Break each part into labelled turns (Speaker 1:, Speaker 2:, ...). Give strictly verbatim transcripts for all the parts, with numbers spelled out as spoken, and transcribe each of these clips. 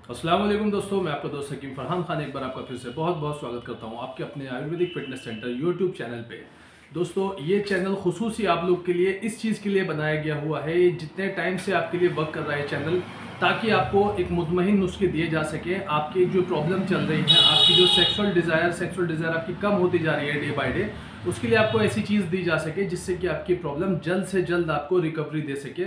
Speaker 1: अस्सलाम वालेकुम दोस्तों, मैं आपका दोस्त हकीम फरहान खान एक बार आपका फिर से बहुत बहुत स्वागत करता हूं आपके अपने Ayurvedic fitness centre YouTube channel पे। दोस्तों, ये चैनल खुसूसी आप लोग के लिए इस चीज़ के लिए बनाया गया हुआ है, जितने टाइम से आपके लिए वर्क कर रहा है चैनल, ताकि आपको एक मुतमईन नुस्खे दिए जा सके। आपकी जो प्रॉब्लम चल रही है, आपकी जो सेक्सुअल डिज़ायर सेक्सुअल डिज़ायर आपकी कम होती जा रही है डे बाय डे, उसके लिए आपको ऐसी चीज़ दी जा सके जिससे कि आपकी प्रॉब्लम जल्द से जल्द आपको रिकवरी दे सके।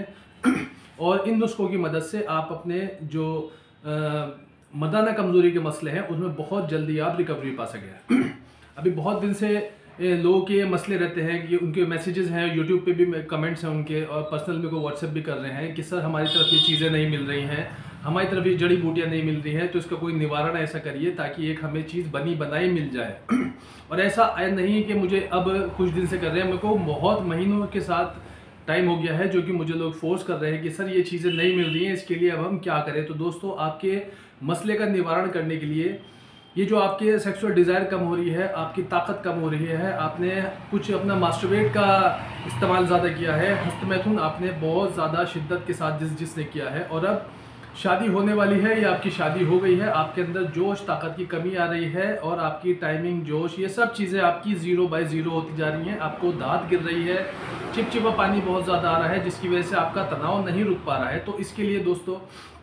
Speaker 1: और इन नुस्खों की मदद से आप अपने जो आ, मर्दाना कमज़ोरी के मसले हैं उसमें बहुत जल्दी आप रिकवरी पा सकें। अभी बहुत दिन से लोगों के मसले रहते हैं कि उनके मैसेजेस हैं, यूट्यूब पे भी कमेंट्स हैं उनके, और पर्सनल मेरे को व्हाट्सएप भी कर रहे हैं कि सर हमारी तरफ ये चीज़ें नहीं मिल रही हैं, हमारी तरफ ये जड़ी बूटियाँ नहीं मिल रही हैं, तो इसका कोई निवारण ऐसा करिए ताकि एक हमें चीज़ बनी बनाई मिल जाए। और ऐसा नहीं कि मुझे अब कुछ दिन से कर रहे हैं, मेरे को बहुत महीनों के साथ टाइम हो गया है जो कि मुझे लोग फोर्स कर रहे हैं कि सर ये चीज़ें नहीं मिल रही हैं, इसके लिए अब हम क्या करें। तो दोस्तों, आपके मसले का निवारण करने के लिए ये जो आपके सेक्सुअल डिज़ायर कम हो रही है, आपकी ताकत कम हो रही है, आपने कुछ अपना मास्टरबेट का इस्तेमाल ज़्यादा किया है, हस्तमैथुन आपने बहुत ज़्यादा शिद्दत के साथ जिस जिसने किया है, और अब शादी होने वाली है या आपकी शादी हो गई है, आपके अंदर जोश ताकत की कमी आ रही है और आपकी टाइमिंग जोश ये सब चीज़ें आपकी ज़ीरो बाय ज़ीरो होती जा रही हैं, आपको दाद गिर रही है, चिपचिपा पानी बहुत ज़्यादा आ रहा है जिसकी वजह से आपका तनाव नहीं रुक पा रहा है। तो इसके लिए दोस्तों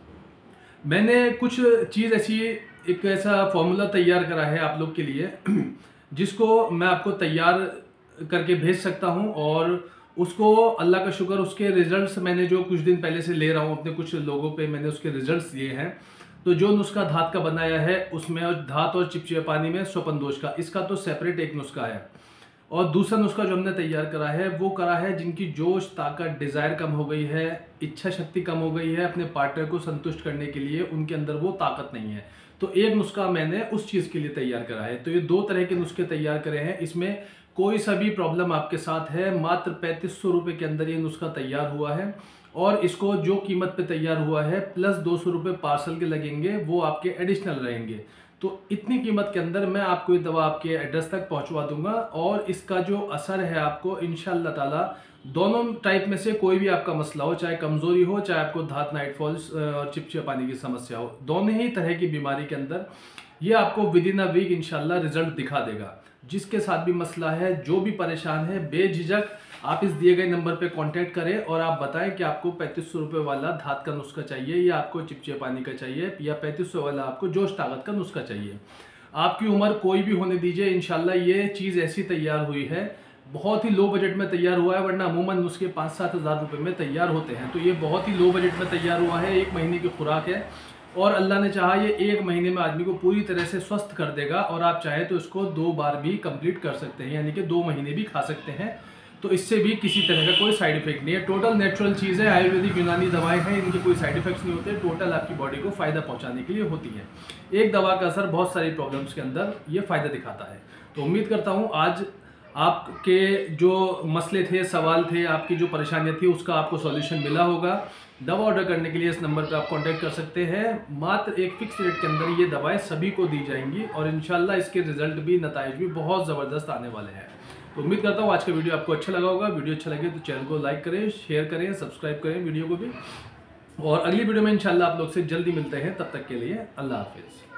Speaker 1: मैंने कुछ चीज़ ऐसी एक ऐसा फॉर्मूला तैयार करा है आप लोग के लिए जिसको मैं आपको तैयार करके भेज सकता हूं, और उसको अल्लाह का शुक्र उसके रिजल्ट्स मैंने जो कुछ दिन पहले से ले रहा हूं अपने कुछ लोगों पे मैंने उसके रिजल्ट्स दिए हैं। तो जो नुस्खा धात का बनाया है उसमें और धात और चिपचिपे पानी में स्वपन दोष का, इसका तो सेपरेट एक नुस्खा है। और दूसरा नुस्खा जो हमने तैयार करा है वो करा है जिनकी जोश ताकत डिज़ायर कम हो गई है, इच्छा शक्ति कम हो गई है अपने पार्टनर को संतुष्ट करने के लिए, उनके अंदर वो ताकत नहीं है, तो एक नुस्खा मैंने उस चीज़ के लिए तैयार करा है। तो ये दो तरह के नुस्खे तैयार करे हैं, इसमें कोई सा भी प्रॉब्लम आपके साथ है, मात्र पैंतीस सौ रुपये के अंदर ये नुस्खा तैयार हुआ है। और इसको जो कीमत पे तैयार हुआ है प्लस दो सौ रुपये पार्सल के लगेंगे, वो आपके एडिशनल रहेंगे। तो इतनी कीमत के अंदर मैं आपको ये दवा आपके एड्रेस तक पहुंचवा दूंगा, और इसका जो असर है आपको इंशाअल्लाह ताला दोनों टाइप में से कोई भी आपका मसला हो, चाहे कमज़ोरी हो, चाहे आपको धात नाइटफॉल्स और चिपचिपा पानी की समस्या हो, दोनों ही तरह की बीमारी के अंदर ये आपको विद इन अ वीक इंशाल्लाह रिजल्ट दिखा देगा। जिसके साथ भी मसला है, जो भी परेशान है, बेझिझक आप इस दिए गए नंबर पे कांटेक्ट करें और आप बताएं कि आपको पैंतीस सौ रुपये वाला धात का नुस्खा चाहिए, या आपको चिपचिपे पानी का चाहिए, या पैंतीस सौ वाला आपको जोश ताकत का नुस्खा चाहिए। आपकी उम्र कोई भी होने दीजिए, इंशाल्लाह ये चीज़ ऐसी तैयार हुई है, बहुत ही लो बजट में तैयार हुआ है, वरना अमूमन नुस्खे पाँच सात हज़ार रुपये में तैयार होते हैं। तो ये बहुत ही लो बजट में तैयार हुआ है, एक महीने की खुराक है, और अल्लाह ने चाहा ये एक महीने में आदमी को पूरी तरह से स्वस्थ कर देगा। और आप चाहे तो इसको दो बार भी कंप्लीट कर सकते हैं, यानी कि दो महीने भी खा सकते हैं। तो इससे भी किसी तरह का कोई साइड इफेक्ट नहीं है, टोटल नेचुरल चीज़ है, आयुर्वेदिक यूनानी दवाएं हैं, इनके कोई साइड इफेक्ट्स नहीं होते, टोटल आपकी बॉडी को फ़ायदा पहुंचाने के लिए होती है। एक दवा का असर बहुत सारी प्रॉब्लम्स के अंदर ये फ़ायदा दिखाता है। तो उम्मीद करता हूँ आज आपके जो मसले थे, सवाल थे, आपकी जो परेशानियाँ थी, उसका आपको सॉल्यूशन मिला होगा। दवा ऑर्डर करने के लिए इस नंबर पर आप कांटेक्ट कर सकते हैं। मात्र एक फिक्स रेट के अंदर ये दवाएं सभी को दी जाएंगी, और इंशाल्लाह इसके रिजल्ट भी, नताइज भी बहुत ज़बरदस्त आने वाले हैं। तो उम्मीद करता हूँ आज का वीडियो आपको अच्छा लगा होगा। वीडियो अच्छा लगे तो चैनल को लाइक करें, शेयर करें, सब्सक्राइब करें वीडियो को भी, और अगली वीडियो में इंशाल्लाह आप लोग से जल्दी मिलते हैं। तब तक के लिए अल्लाह हाफिज़।